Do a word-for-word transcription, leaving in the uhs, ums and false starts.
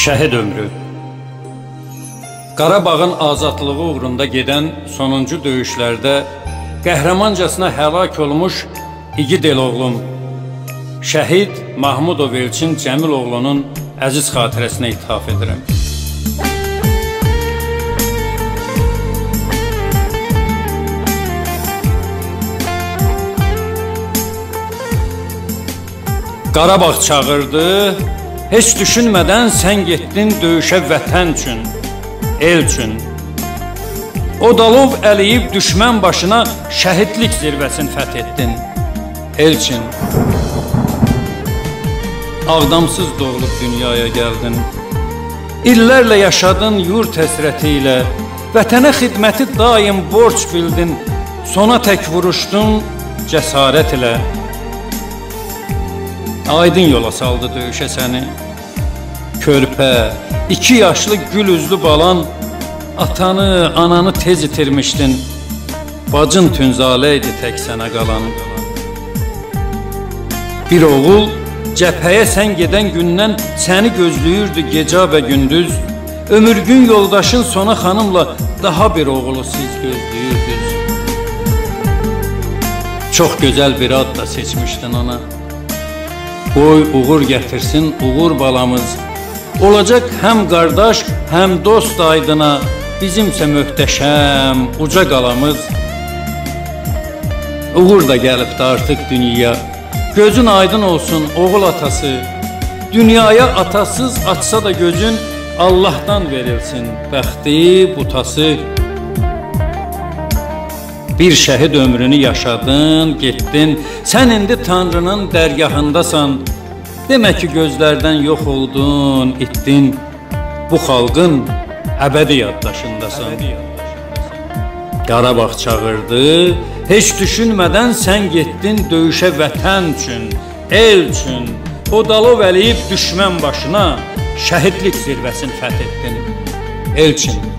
Şəhid ömrü. Qarabağın azadlığı uğrunda gedən sonuncu döyüşlərdə qəhrəmancasına həlak olmuş igid el oğlum Şəhid Mahmudov Elçin Cəmiloğlunun əziz xatirəsinə ithaf edirəm. Qarabağ çağırdı, heç düşünmədən sən getdin döyüşə vətən üçün, el üçün. O dalov əliyib düşmən başına şəhidlik zirvəsini fəth etdin, el üçün. Ağdamsız doğulub dünyaya gəldin, illərlə yaşadın yurt həsrəti ilə, vətənə xidməti daim borc bildin, sona tək vuruşdun cəsarət ilə. Aydın yola saldı döyüşə səni, körpə, iki yaşlı gül üzlü balan, atanı, ananı tez itirmişdin, bacın Tünzalə idi tək sənə qalan. Bir oğul cəbhəyə sən gedən gündən səni gözləyirdi gecə və gündüz, ömürgün yoldaşın Sona xanımla daha bir oğulu siz gözləyirdiniz. Çox gözəl bir ad da seçmişdin ona. Qoy uğur gətirsin uğur balamız, olacaq həm qardaş, həm dost aydına, bizimsə möhtəşəm uca qalamız. Uğur da gəlibdi artıq dünya, gözün aydın olsun oğul atası, dünyaya atasız açsa da gözün, Allahdan verilsin bəxti butası. Bir şəhid ömrünü yaşadın, getdin, sən indi Tanrının dərgahındasan, demə ki gözlərdən yox oldun, itdin, bu xalqın əbədi yaddaşındasan. Qarabağ çağırdı, heç düşünmədən sən getdin döyüşə vətən üçün, el üçün, o dalov əliyib düşmən başına şəhidlik zirvəsini fəth etdin, el üçün.